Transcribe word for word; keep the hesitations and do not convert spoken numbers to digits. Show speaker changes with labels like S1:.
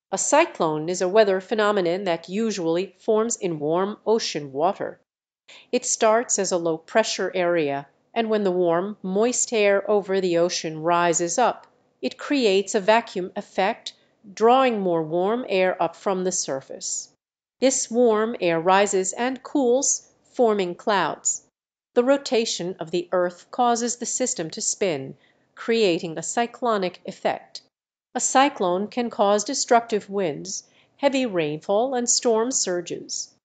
S1: A cyclone is a weather phenomenon that usually forms in warm ocean water. It starts as a low pressure area, and when the warm, moist air over the ocean rises up, it creates a vacuum effect, drawing more warm air up from the surface. This warm air rises and cools, forming clouds. The rotation of the earth causes the system to spin, creating a cyclonic effect. A cyclone can cause destructive winds, heavy rainfall, and storm surges.